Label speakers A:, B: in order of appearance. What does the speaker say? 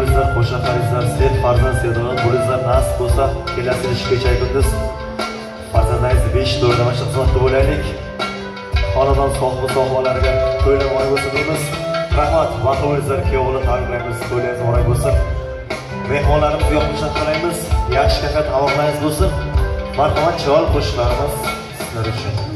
A: bo'linglar, qo'shnilaringizlar, sevib farzand sevdorlar bo'linglar, nasib bo'lsa kelasi kecha kunduz farzandlaringizni 5-4 namacha xizmatda bo'laylik. Xonadon sohibalariga to'ylar moy bo'lsin deymiz. Rahmat, vaqt bo'linglar, kuyovlar tabriklaymiz, to'ylaringiz moy bo'lsin. Mehmonlarimizni yoqishni tilaymiz. Yaxshi kayfiyat havoqlaringiz bo'lsin. Marhamat, chiroyli qo'shiqlarimiz sizlar uchun.